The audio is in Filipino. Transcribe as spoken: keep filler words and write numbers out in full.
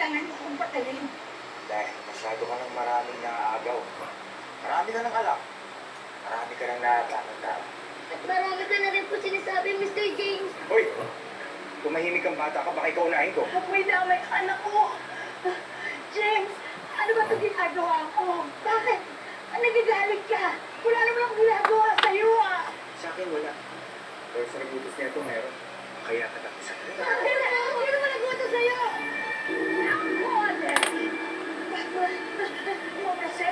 kailangan mo akong patayin? Dahil masyado ka ng maraming naaagaw. Marami ka ng alak. Marami ka ng natatanong tao. At marami ka na rin po sinasabi, mister James. Hoy! Tumahimik ang bata ka, baka ikaw unahin ko. Apoy na may anak ko. James, ano ba ito ginagawa ko? Bakit? Ah, nagagalit ka? Wala naman akong ginagawa sa'yo ah. Sa akin wala. Pero sa nagutos niya ito meron. Kaya ka tapos sa kanila. Bakit? Hindi naman nagwato sa'yo. Ako, ate. Lumabas